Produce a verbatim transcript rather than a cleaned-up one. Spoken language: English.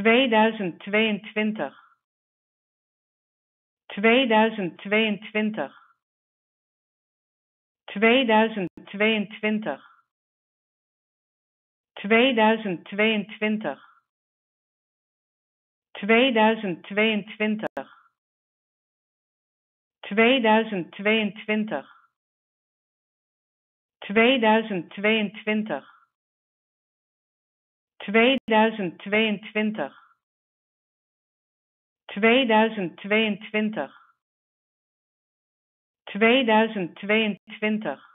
tweeduizend tweeëntwintig, tweeduizend tweeëntwintig, tweeduizend tweeëntwintig, tweeduizend tweeëntwintig, tweeduizend tweeëntwintig, tweeduizend tweeëntwintig, tweeduizend tweeëntwintig, tweeduizend tweeëntwintig, tweeduizend tweeëntwintig, tweeduizend tweeëntwintig,